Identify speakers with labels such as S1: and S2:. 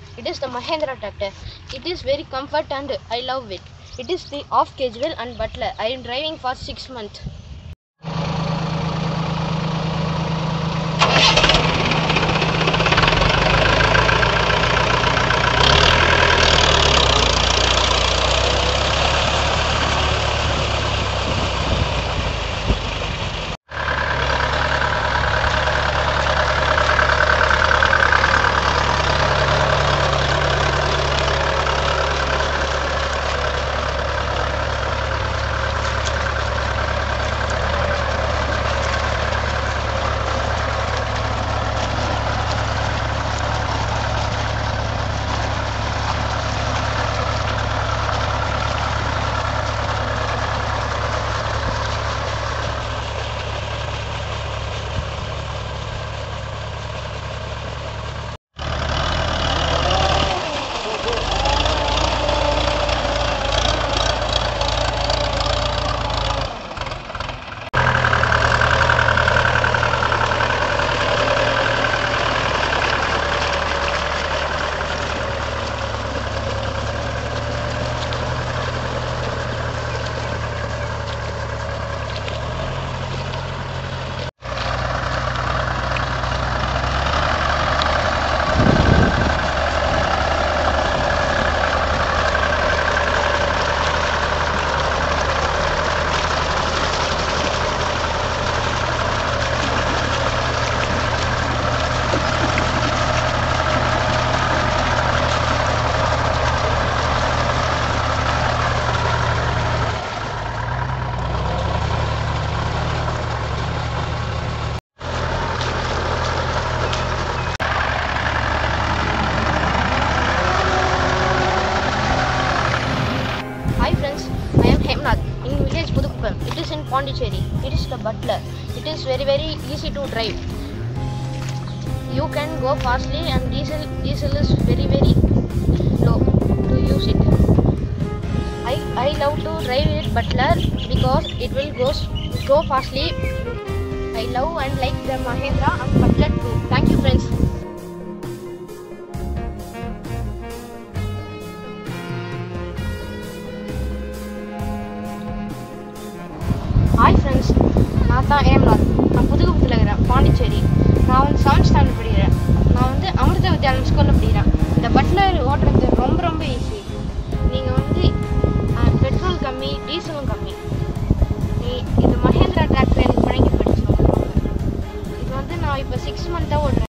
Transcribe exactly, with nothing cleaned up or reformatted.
S1: It is the Mahindra tractor. It is very comfort and I love it. It is the off Kejriwal and Butler. I am driving for six months. It is in Pondicherry. It is the Butler. It is very very easy to drive. You can go fastly and diesel diesel is very very low to use it. I I love to drive it Butler because it will go go fastly. I love and like the Mahindra and Butler too. Thank you friends. Hi friends, நான் தான் ஏம்நாத். நான் புதுக்குப்பத்தில் இருக்கிறேன், பாண்டிச்சேரி. நான் வந்து seventh standard படிக்கிறேன். நான் வந்து அமிர்த வித்யாலயம் ஸ்கூலில் படிக்கிறேன். இந்த பட்லர் ஓட்டுறது ரொம்ப ரொம்ப ஈஸி. நீங்கள் வந்து பெட்ரோல் கம்மி, டீசலும் கம்மி. நீ இந்த மஹேந்திரா டிராக்டர் எனக்கு பழங்கி போயிடுச்சு. இது வந்து நான் இப்போ சிக்ஸ் மந்த்தாக